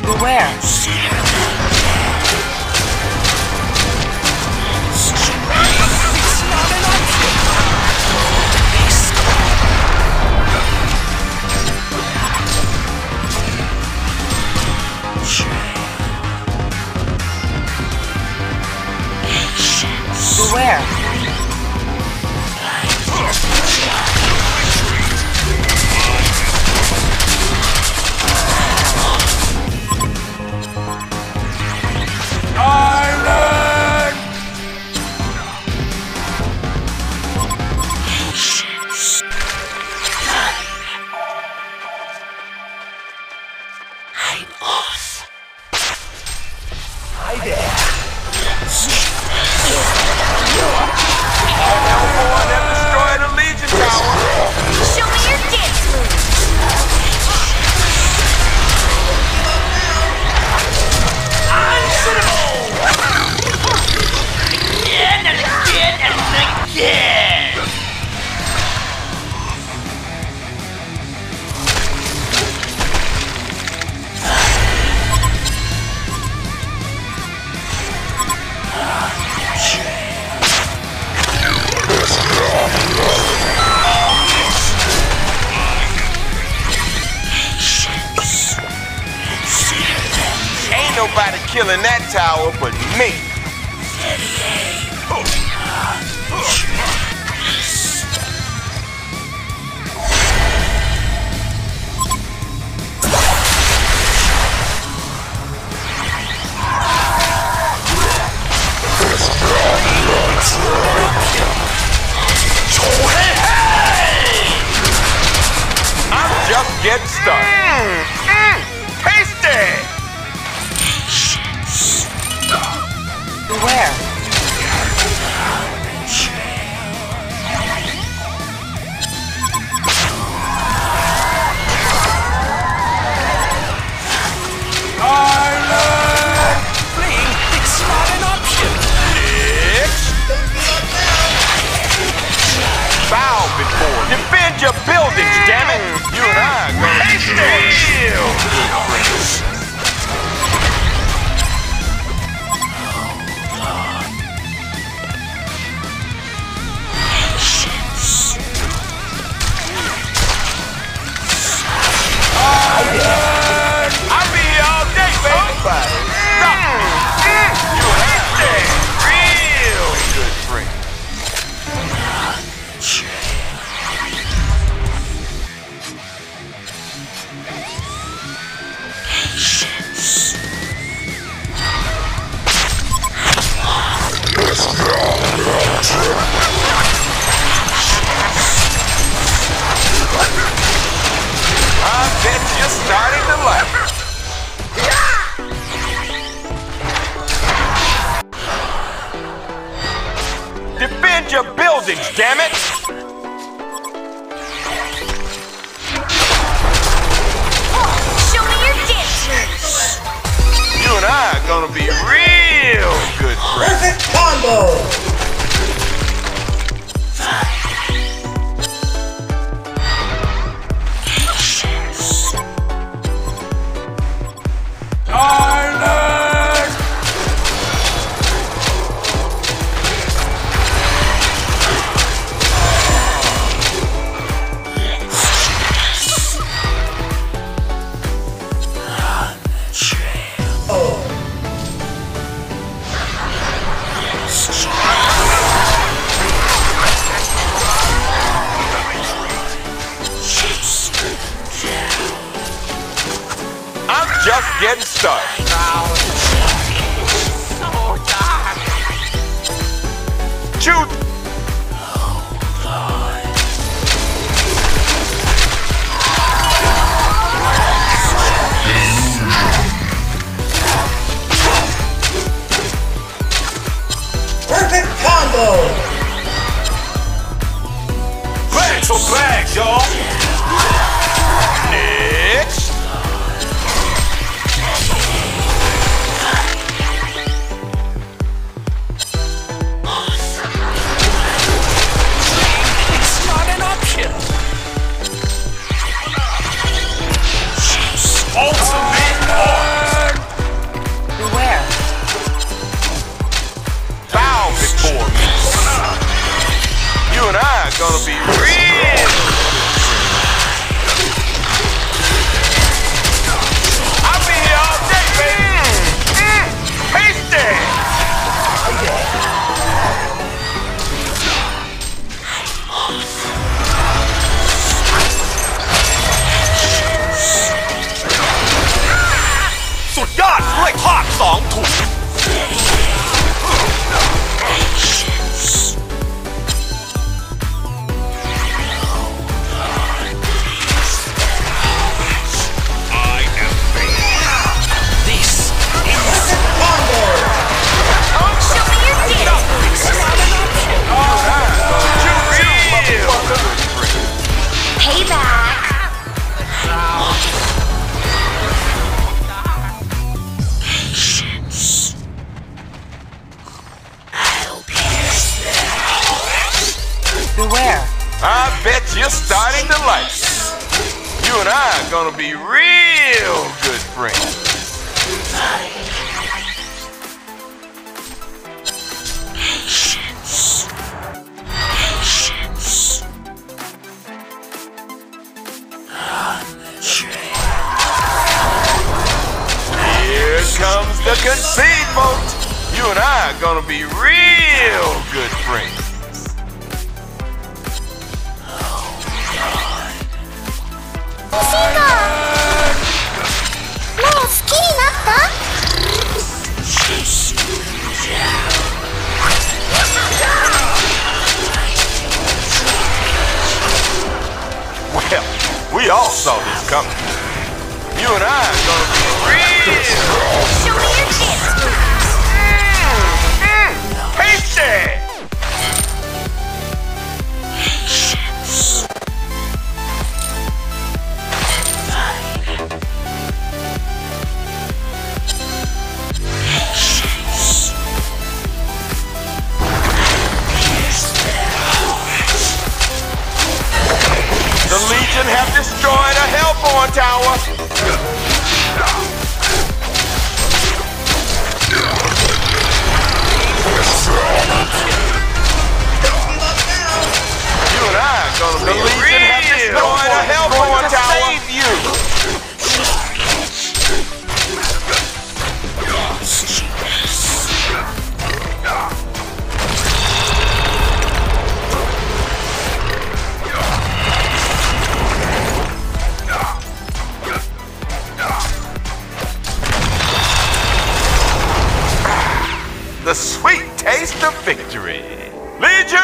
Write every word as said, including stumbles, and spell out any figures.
Beware. Beware. Nobody killing that tower but me. I'm just getting started. Mm, mm, tasty! Beware. Island! Fleeing, it's not an option. Next. Bow before. Defend your buildings, damn it! You and I are gonna be still. I'll be here all day, baby. Stop me. You ain't dead. Real good friend. I bet you're starting to like it. Defend your buildings, damn it! Show me your dance. You and I are gonna be real good friends. Perfect combo! Island! I'm just getting started. Shoot! Perfect combo! Bags for bags, y'all! Next! gonna be real. I'll be here all day, baby. Mm, tasty.สุดยอดกล้วยทอดสองถุง Beware. I bet you're starting to like it. You and I are gonna be real good friends. Here comes the conceit vote. You and I are gonna be real good friends. シーカもう好きになった？ Well, we all saw this coming. You and I are gonna be real. Show me your dance Mm, tasty. The Legion have destroyed a Hellborn tower. You and I are gonna be the Legion have destroyed a Hellborn tower. Save you. The sweet taste of victory. Legion!